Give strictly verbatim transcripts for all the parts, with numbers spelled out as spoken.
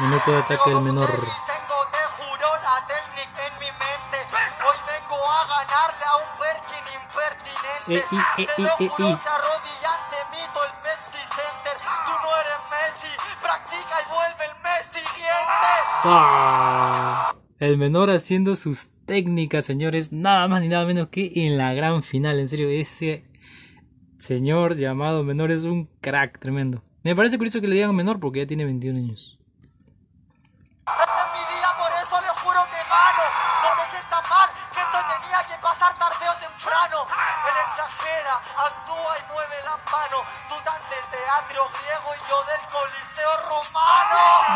Minuto de ataque del menor. Tengo, te juro, la técnica en mi mente. Hoy vengo a ganarle a un Perkin impertinente. Eh, y, eh, Te y, lo eh, juro, y. se arrodilla ante mí todo el Pepsi Center. Tú no eres Messi, practica y vuelve el mes siguiente. ¡Ah! El menor haciendo sus técnicas, señores, nada más ni nada menos que en la gran final. En serio, ese señor llamado menor es un crack tremendo. Me parece curioso que le digan menor porque ya tiene veintiún años. Este es mi día, por eso le juro que gano. No me sienta mal, que esto tenía que pasar tarde o temprano. Él exagera, actúa y mueve las manos. Tú tan del teatro griego y yo del coliseo romano.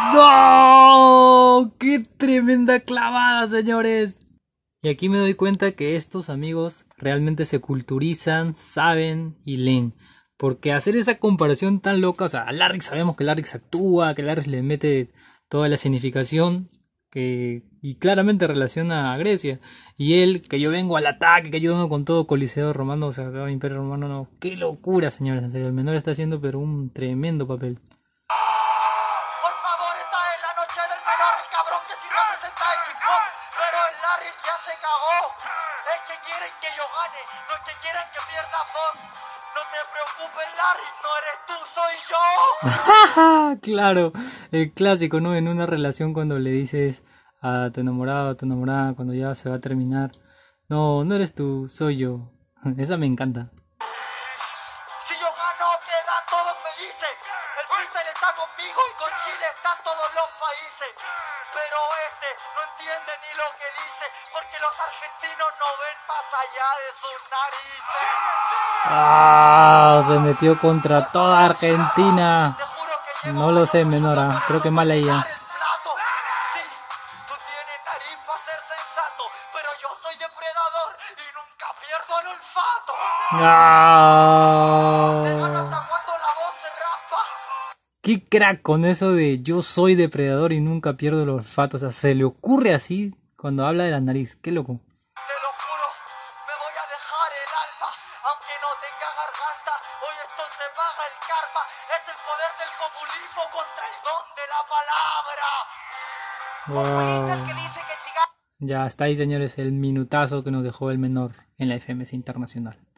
¡No! ¡Qué tremenda clavada, señores! Y aquí me doy cuenta que estos amigos realmente se culturizan, saben y leen. Porque hacer esa comparación tan loca, o sea, a Larry sabemos que Larry actúa, que Larry le mete toda la significación que, y claramente relaciona a Grecia. Y él, que yo vengo al ataque, que yo vengo con todo Coliseo Romano, o sea, acá Imperio Romano, no. ¡Qué locura, señores! En serio, el menor está haciendo pero un tremendo papel. Por favor, esta es la noche del menor, el cabrón que sí representa a Hip-Hop. Pero el Larry ya se cagó. Es que quieren que yo gane, no es que quieran que pierda voz. No te preocupes, Larry, no eres tú, soy yo. Claro, el clásico, ¿no? En una relación cuando le dices a tu enamorado, a tu enamorada, cuando ya se va a terminar, no, no eres tú, soy yo. Esa me encanta. Si yo gano, quedan todos felices. El freestyle está conmigo y con Chile están todos los países. Pero este no entiende ni lo que dice, porque los argentinos no ven más allá de sus narices. ¡Ah! Se metió contra toda Argentina. Te juro que llevo No lo sé, mucho menora. para Creo que mal ella. el plato. Sí, tú tienes nariz para ser sensato, pero yo soy depredador y nunca pierdo el olfato. Te gano ¡Ah! hasta cuando la voz se raspa. ¡Qué crack con eso de yo soy depredador y nunca pierdo el olfato! O sea, se le ocurre así cuando habla de la nariz. ¡Qué loco! Te lo juro, me voy a dejar el alma, aunque no tenga garganta, hoy esto se paga el karma, es el poder del populismo contra el don de la palabra. Populistas que Wow. dice que si gana Ya está ahí, señores, el minutazo que nos dejó el menor en la F M S Internacional.